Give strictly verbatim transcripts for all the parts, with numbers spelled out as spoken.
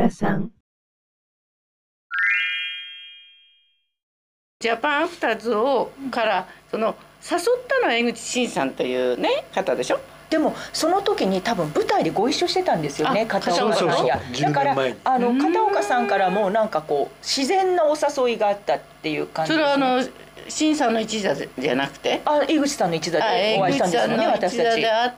屋さん。 ジャパンアフターズをからその誘ったのは江口真さんというね方でしょ。 でもその時に多分舞台でご一緒してたんですよね、片岡さんや。だからあの片岡さんからもなんかこう自然なお誘いがあったっていう感じです、ね。 それはあの真さんの一座じゃなくて、 あ、江口さんの一座でお会いしたんですよね、私たち。江口さんの一座で会って、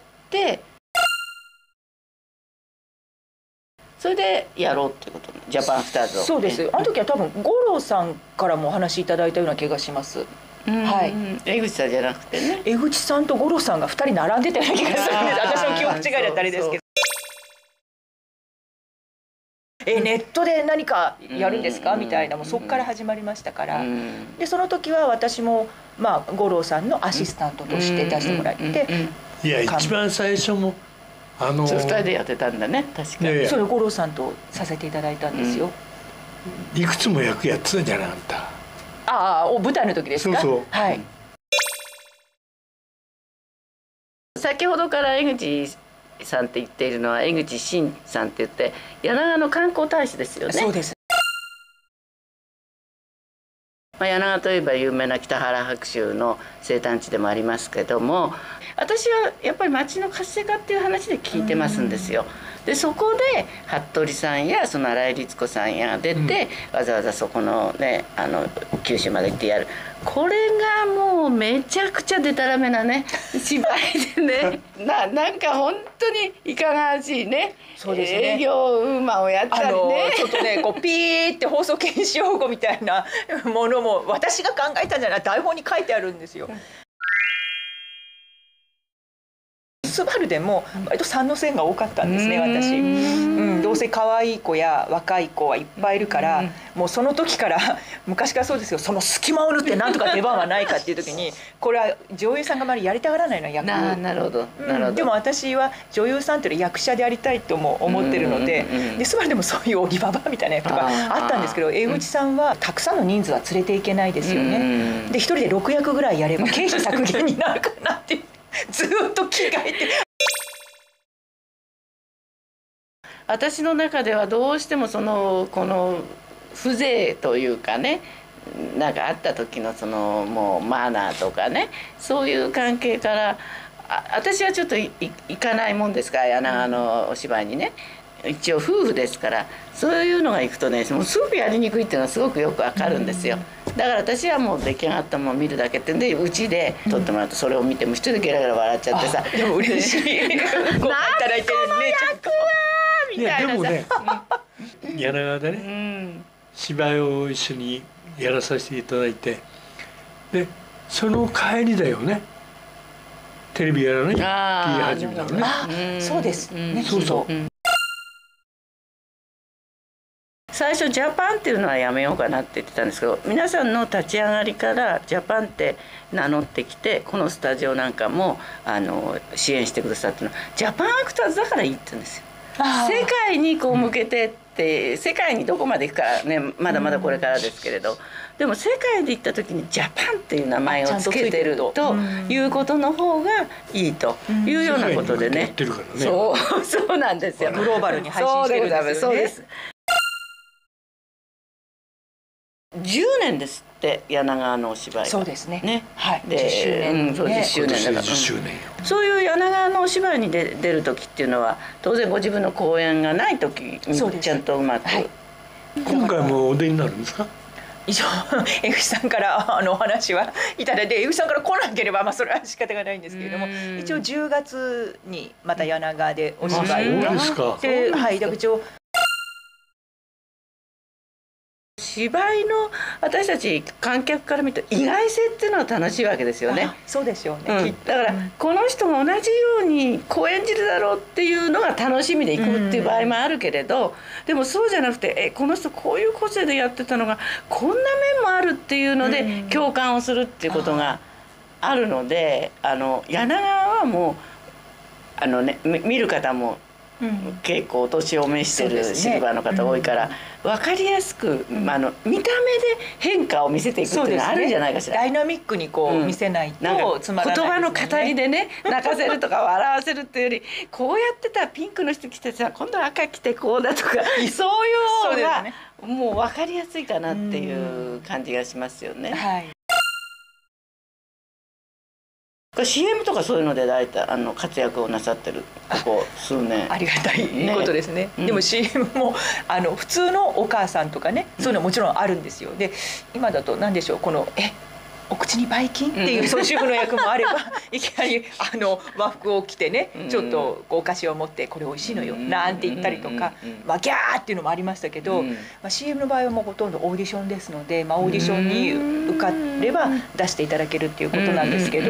それでやろうってことね、ジャパンアフターズを。 そうです。あの時は多分五郎さんからもお話しいただいたような気がします。はい。 江口さんじゃなくてね。 江口さんと五郎さんがふたり並んでたような気がするんです。私の記憶違いだったあれですけど。え、ネットで何かやるんですかみたいな、もうそこから始まりましたから。でその時は私もまあ五郎さんのアシスタントとして出してもらって。 いや一番最初もあのふたりでやってたんだね、確かに。 それ五郎さんとさせていただいたんですよ。 いくつも役やってたじゃないあんた。 ああ、お舞台の時ですか。 そうそう。 はい。 先ほどから江口さんって言っているのは江口真さんって言って柳川の観光大使ですよね。 そうです。 まあ、柳川といえば有名な北原白秋の生誕地でもありますけども、私はやっぱり町の活性化っていう話で聞いてますんですよ。でそこで服部さんやその新井律子さんや出て、うん、わざわざそこのねあの九州まで行ってやる。これがもうめちゃくちゃデタラメなね芝居でねななんか本当にいかがわしいね。そうですね、営業ウーマンをやったりね、 ちょっとねこうピーって放送禁止用語みたいなものも私が考えたんじゃない、台本に書いてあるんですよ。スバルでも割と三の線が多かったんですね、私。うん、どうせ可愛い子や若い子はいっぱいいるから、もうその時から昔からそうですよ、その隙間を縫ってなんとか出番はないかっていう時にこれは女優さんがあまりやりたがらないの役。 ななるほど、なるほど。 でも私は女優さんというより役者でありたいとも思ってるので、でスバルでもそういう荻ババみたいな役とかあったんですけど、江口さんはたくさんの人数は連れていけないですよね。で一人でろく役ぐらいやれば経費削減になるかなってずっと着替えて。 私の中ではどうしてもそのこの風情というかね、なんかあった時のそのもうマナーとかね、そういう関係からあ私はちょっとい行かないもんですから、柳川のお芝居にね。一応夫婦ですから、そういうのが行くとねもうすごくやりにくいっていうのはすごくよくわかるんですよ。だから私はもう出来上がったものを見るだけってんでうちで撮ってもらうとそれを見ても一人でゲラゲラ笑っちゃってさ、 でも嬉しい。こう働いてるねみたいなさ。 いやでもね柳川でね、うん、芝居を一緒にやらさせていただいて、でその帰りだよねテレビやらないって言い始めたのね。 あ、そうですね。 そうそう。 最初ジャパンっていうのはやめようかなって言ってたんですけど、皆さんの立ち上がりからジャパンって名乗ってきて、このスタジオなんかもあの支援してくださってのジャパンアクターズだからいいって言うんですよ。世界にこう向けてって、うん、世界にどこまで行くかねまだまだこれからですけれど、うん、でも世界で行った時にジャパンっていう名前を付けてるということの方がいいというようなことでね、そうそうなんですよ。 グローバルに配信してるんですよね。 そうです。じゅうねんですって柳川のお芝居。 そうですね。 ね、 はい。 で、じゅっしゅうねん、うん、そうじゅっしゅうねんだから。じゅっしゅうねんよ。そういう柳川のお芝居に出出る時っていうのは当然ご自分の公演がない時にちゃんとうまく。はい、 今回もお出になるんですか？ 一応江口さんからあのお話はいただいて、江口さんから来なければまあそれは仕方がないんですけれども、一応じゅうがつにまた柳川でお芝居を。 そうですか。 で、はい、一応。 芝居の私たち観客から見ると意外性っていうのは楽しいわけですよね。 そうですよね、 うん、だからこの人が同じようにこう演じるだろうっていうのが楽しみでいくっていう場合もあるけれど、でもそうじゃなくてえこの人こういう個性でやってたのがこんな面もあるっていうので共感をするっていうことがあるので、あの柳川はもうあの、ね、見る方も結構お年を召してるシルバーの方多いから、分かりやすく、まあ、あの見た目で変化を見せていくっていうのはあるんじゃないかしら。 ダイナミックにこう見せないとつまらないですよね。 言葉の語りでね泣かせるとか笑わせるっていうより、こうやってたらピンクの人着てさ、今度は赤着てこうだとかそういう方がもう分かりやすいかなっていう感じがしますよね。 はい。 シーエム とかそういうので大体あの活躍をなさってるここ数年。 ありがたいことですね。ね、でも シーエム もあの普通のお母さんとかね、そういうのもちろんあるんですよ。で今だと何でしょう、このえお口にばい菌っていうそういう主婦の役もあれば、いきなりあの和服を着てね、ちょっとお菓子を持ってこれ美味しいのよなんて言ったりとか、まあギャーっていうのもありましたけど、まあ シーエム の場合はもうほとんどオーディションですので、まあオーディションに受かれば出していただけるっていうことなんですけど。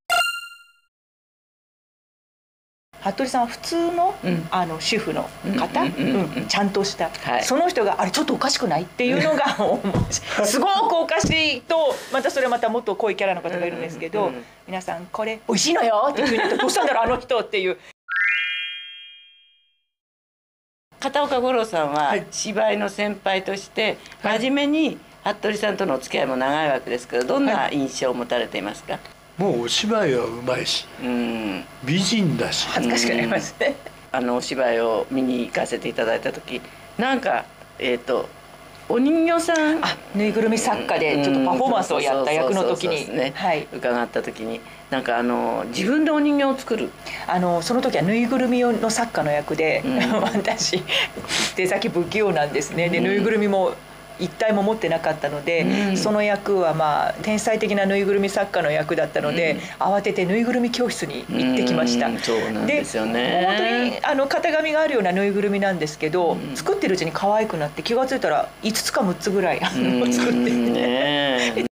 服部さんは普通の、うん、あの主婦の方、ちゃんとした、はい、その人があれちょっとおかしくないっていうのがすごくおかしいと、またそれまたもっと濃いキャラの方がいるんですけど、皆さんこれ美味しいのよっていうふうに言ってどうしたんだろうあの人っていう。 片岡五郎さんは芝居の先輩として真面目に服部さんとのお付き合いも長いわけですけど、どんな印象を持たれていますか？ もうお芝居はうまいし、うん、美人だし恥ずかしくなりますね。 あのお芝居を見に行かせていただいた時、なんかえっ、ー、とお人形さん、 あ、ぬいぐるみ作家でちょっとパフォーマンスをやった役の時に伺った時に、なんかあの自分でお人形を作る、 あのその時はぬいぐるみの作家の役で、うん、私手先不器用なんですね。でぬいぐるみも一体も持ってなかったので、うん、その役はまあ天才的なぬいぐるみ作家の役だったので、うん、慌ててぬいぐるみ教室に行ってきました。 うん、そうなんですよね。 本当にあの型紙があるようなぬいぐるみなんですけど、うん、作ってるうちに可愛くなって気が付いたらいつつかむっつぐらい作っていて。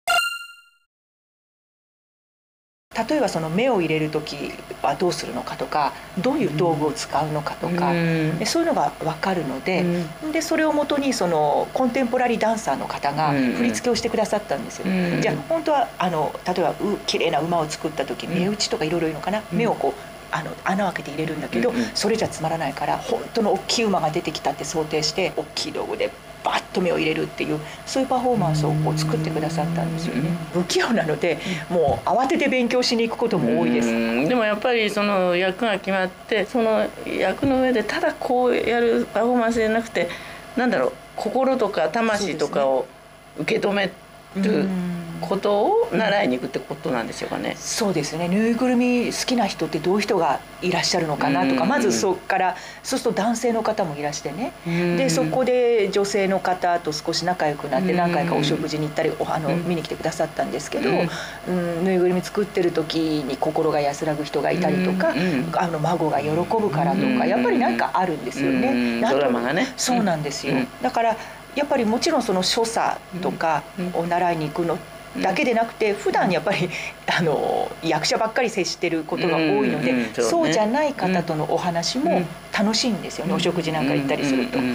例えばその目を入れる時はどうするのかとか、どういう道具を使うのかとか、うん、そういうのが分かるので、うん、でそれをもとにそのコンテンポラリーダンサーの方が振り付けをしてくださったんですよ。うん、じゃあ本当はあの例えばう綺麗な馬を作った時、目打ちとかいろいろいいのかな、うん、目をこうあの穴を開けて入れるんだけど、うん、それじゃつまらないから本当の大きい馬が出てきたって想定して大きい道具でバッと目を入れるっていう、そういうパフォーマンスをこう作ってくださったんですよね。不器用なのでもう慌てて勉強しに行くことも多いです。 でもやっぱりその役が決まって、その役の上でただこうやるパフォーマンスじゃなくて、なんだろう、心とか魂とかを受け止めることを習いに行くってことなんでしょうかね。 そうですね。ぬいぐるみ好きな人ってどういう人がいらっしゃるのかなとか、まずそこからそうすると男性の方もいらしてね、でそこで女性の方と少し仲良くなって何回かお食事に行ったりあの見に来てくださったんですけど、うん、ぬいぐるみ作ってる時に心が安らぐ人がいたりとか、あの孫が喜ぶからとか、やっぱりなんかあるんですよね。 ドラマがね。 そうなんですよ。だからやっぱりもちろんその所作とかを習いに行くのだけでなくて、普段やっぱりあの役者ばっかり接してることが多いので、うんうん そうね、そうじゃない方とのお話も楽しいんですよね、うん、お食事なんか行ったりすると。うんうんうん、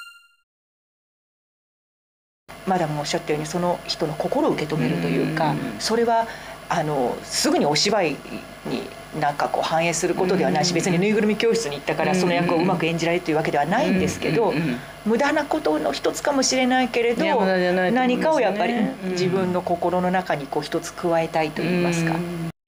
マダムもおっしゃったようにその人の心を受け止めるというか、うんうん、それはあのすぐにお芝居になんかこう反映することではないし、別にぬいぐるみ教室に行ったからその役をうまく演じられるというわけではないんですけど、無駄なことの一つかもしれないけれど、何かをやっぱり自分の心の中にこう一つ加えたいといいますか。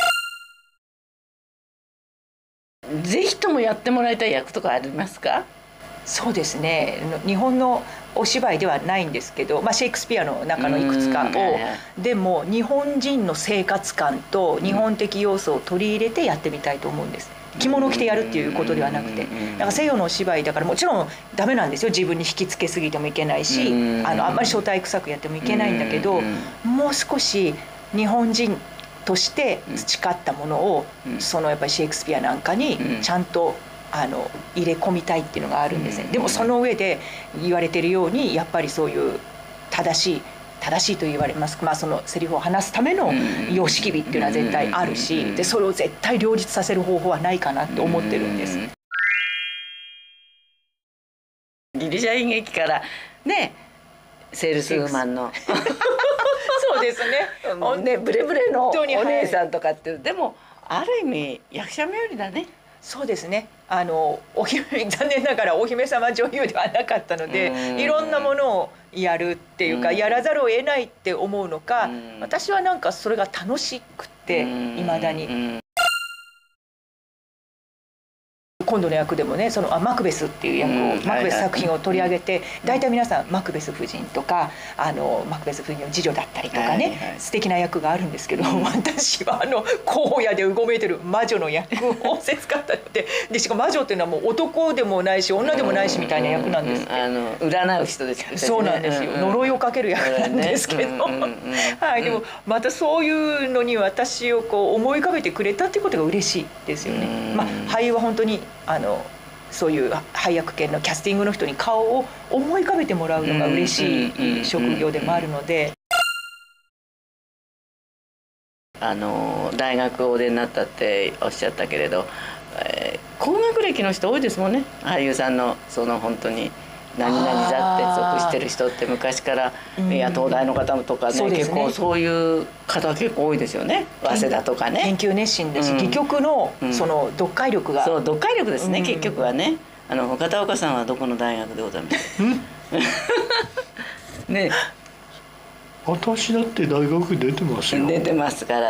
ぜひともやってもらいたい役とかありますか？ そうですね。日本のお芝居ではないんですけど、まあ、シェイクスピアの中のいくつかをでも日本人の生活感と日本的要素を取り入れてやってみたいと思うんです。着物を着てやるっていうことではなくて、だから西洋のお芝居だからもちろんダメなんですよ。自分に引きつけすぎてもいけないし、あのあんまり正体臭くやってもいけないんだけど、もう少し日本人として培ったものをそのやっぱりシェイクスピアなんかにちゃんとあの入れ込みたいっていうのがあるんですね。でもその上で言われてるようにやっぱりそういう正しい正しいと言われます、まあ、そのセリフを話すための様式美っていうのは絶対あるし、でそれを絶対両立させる方法はないかなと思ってるんです。 ギリシャ演劇からね、セールスウーマンのそうですねね、ブレブレのお姉さんとかって、でもある意味役者冥利だね。 そうですね。 あのお姫残念ながらお姫様女優ではなかったので、いろんなものをやるっていうか、やらざるを得ないって思うのか、私はなんかそれが楽しくていまだに。今度の役でもね、そのあマクベスっていう役を、うん、マクベス作品を取り上げて、大体皆さんマクベス夫人とかあのマクベス夫人の次女だったりとかね、はいはい、素敵な役があるんですけど、うん、私はあの荒野でうごめいてる魔女の役をせつかったので、でしかも魔女っていうのはもう男でもないし女でもないしみたいな役なんですって。 あの占う人ですよね。 そうなんですよ、うんうん、呪いをかける役なんですけど、はい、でもまたそういうのに私をこう思い浮かべてくれたっていうことが嬉しいですよね。まあ、俳優は本当にあのそういう配役系のキャスティングの人に顔を思い浮かべてもらうのが嬉しい職業でもあるので、 あの大学をお出になったっておっしゃったけれど、えー、高学歴の人多いですもんね、俳優さんのその本当に何々座って属してる人って昔から、いや東大の方とか ね, ね結構そういう方結構多いですよね。早稲田とかね、 研究熱心だし、うん、戯曲のその読解力が、 そう読解力ですね、うん、結局はね。あの片岡さんはどこの大学でございますね。 私だって大学出てますよ。 出てますから。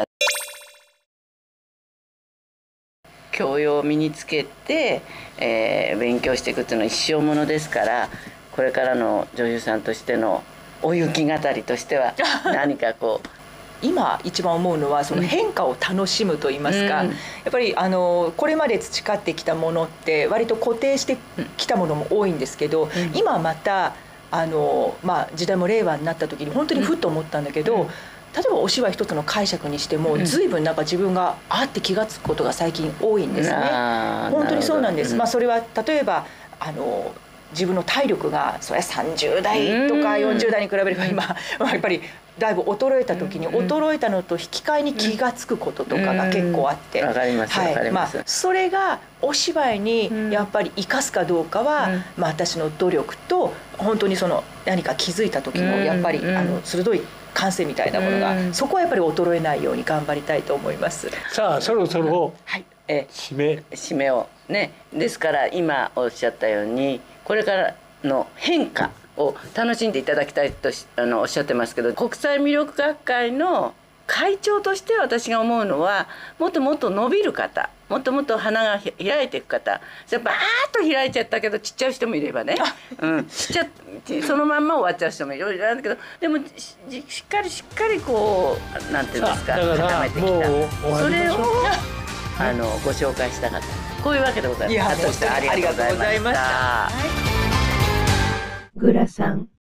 教養を身につけて、えー、勉強していくっていうのは一生ものですから、これからの女優さんとしてのお雪語りとしては何かこう今一番思うのはその変化を楽しむといいますか、うん、やっぱりあのこれまで培ってきたものって割と固定してきたものも多いんですけど、うん、今またあの、まあ、時代も令和になった時に本当にふっと思ったんだけど、うん、例えばお芝居一つの解釈にしても、うん、随分なんか自分があって気が付くことが最近多いんですね。本当にそうなんです。まあ、それは例えばあの自分の体力がそれはさんじゅうだいとかよんじゅうだいに比べれば今やっぱりだいぶ衰えた時に衰えたのと引き換えに気が付くこととかが結構あって、 わかりますわかります。 それがお芝居にやっぱり生かすかどうかは、まあ、私の努力と本当にその何か気づいた時のやっぱりあの鋭い感性みたいなものが、そこはやっぱり衰えないように頑張りたいと思います。 さあそろそろ締め、 締めをね。ですから今おっしゃったようにこれからの変化を楽しんでいただきたいとあのおっしゃってますけど、国際魅力学会の会長として私が思うのは、もっともっと伸びる方、もっともっと花が開いていく方、バーッと開いちゃったけどちっちゃい人もいればね、うん、ちっちゃそのまんま終わっちゃう人もいろいろあるんだけど、でも し, しっかりしっかりこうなんていうんですか、固めてきた、それをあのご紹介したかった。こういうわけでございます。ありがとうございました。グラさん。